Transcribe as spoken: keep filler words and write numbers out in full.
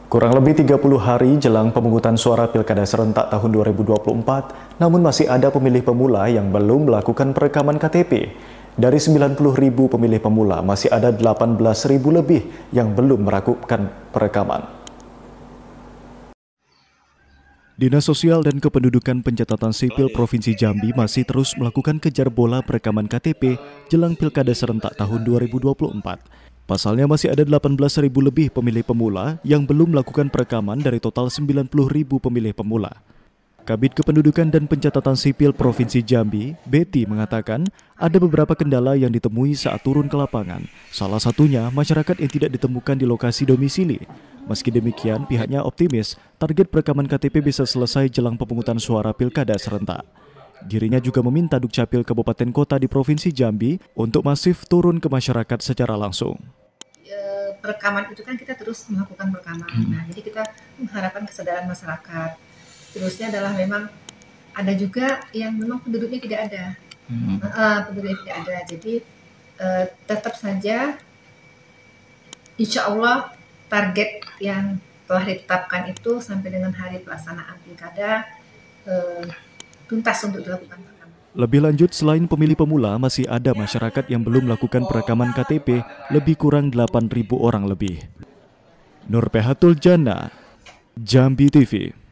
Kurang lebih tiga puluh hari jelang pemungutan suara Pilkada serentak tahun dua ribu dua puluh empat, namun masih ada pemilih pemula yang belum melakukan perekaman K T P. Dari sembilan puluh ribu pemilih pemula, masih ada delapan belas ribu lebih yang belum melakukan perekaman. Dinas Sosial dan Kependudukan Pencatatan Sipil Provinsi Jambi masih terus melakukan kejar bola perekaman K T P jelang Pilkada serentak tahun dua ribu dua puluh empat. Pasalnya masih ada delapan belas ribu lebih pemilih pemula yang belum melakukan perekaman dari total sembilan puluh ribu pemilih pemula. Kabid Kependudukan dan Pencatatan Sipil Provinsi Jambi, Betty, mengatakan ada beberapa kendala yang ditemui saat turun ke lapangan. Salah satunya masyarakat yang tidak ditemukan di lokasi domisili. Meski demikian, pihaknya optimis target perekaman K T P bisa selesai jelang pemungutan suara Pilkada serentak. Dirinya juga meminta Dukcapil Kabupaten Kota di Provinsi Jambi untuk masif turun ke masyarakat secara langsung. Perekaman itu kan kita terus melakukan perekaman. Hmm. Nah, jadi kita mengharapkan kesadaran masyarakat. Terusnya adalah memang ada juga yang memang penduduknya tidak ada, hmm. uh, penduduknya tidak ada. Jadi uh, tetap saja, insya Allah target yang telah ditetapkan itu sampai dengan hari pelaksanaan pilkada uh, tuntas untuk dilakukan perekaman. Lebih lanjut, selain pemilih pemula, masih ada masyarakat yang belum melakukan perekaman K T P lebih kurang delapan ribu orang lebih. Nur Pehatul Jana, Jambi T V.